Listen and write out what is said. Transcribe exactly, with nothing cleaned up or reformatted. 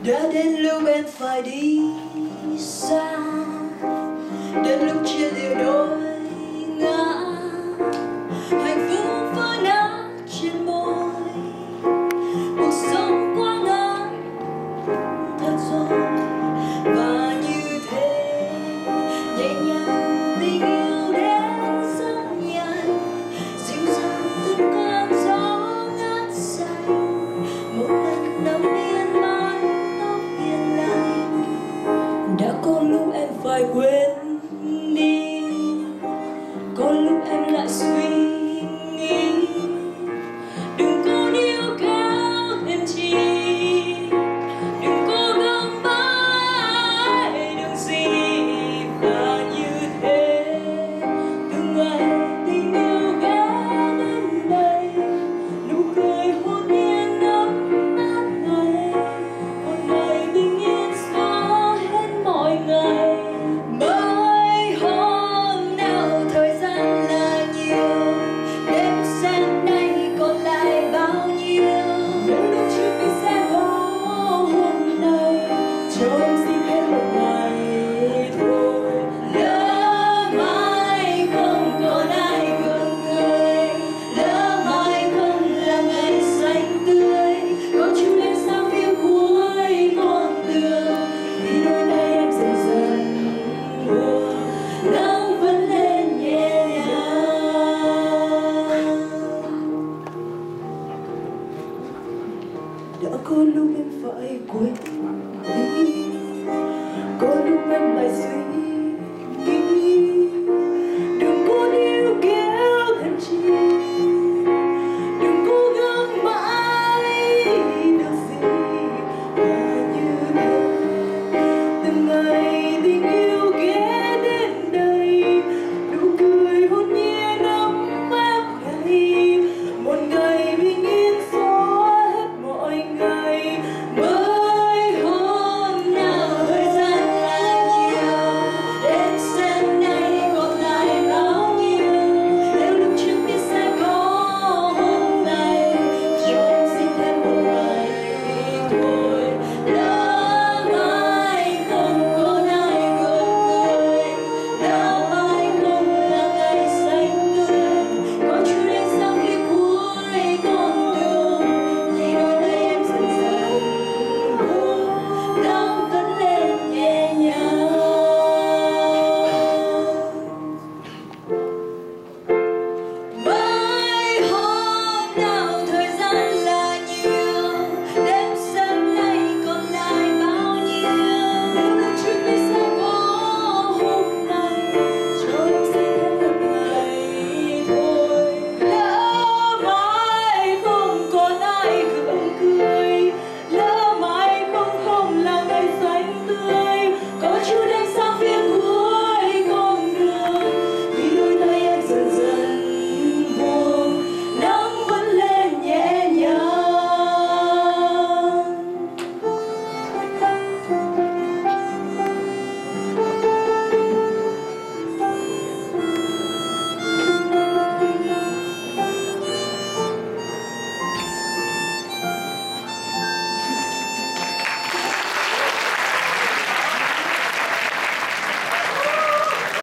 Đã đến lúc em phải đi xa, đến lúc chia lìa đôi ngã, hạnh phúc vỡ nát trên môi, cuộc sống quá ngắn thật rồi. Và như thế nhẹ nhàng tình yêu đến rất nhanh, dịu dàng từng cơn gió ngát xanh, một lần nắm yên mái tóc hiền lành. Đã có lúc em phải quên đi, có lúc em lại suy nghĩ, đừng có níu kéo thêm chi, đừng cố gắng mãi được gì. Và như thế từng ngày tình yêu ghé đến đây, nụ cười hồn nhiên ấm áp ngày, một ngày bình yên xóa hết mọi ngày. Mới hôm nào thời gian là nhiều, đêm sáng nay còn lại bao nhiêu, những lúc trước mình sẽ có hôm nay, cho em xin thêm một ngày thôi. Lỡ mai không còn ai gượng cười, lỡ mai không là ngày xanh tươi, có chút em sang phía cuối con đường, vì đôi tay em dần dần buồn, nắng vẫn lên nhẹ nhàng. Đã có lúc em phải quên đi, có lúc em lại suy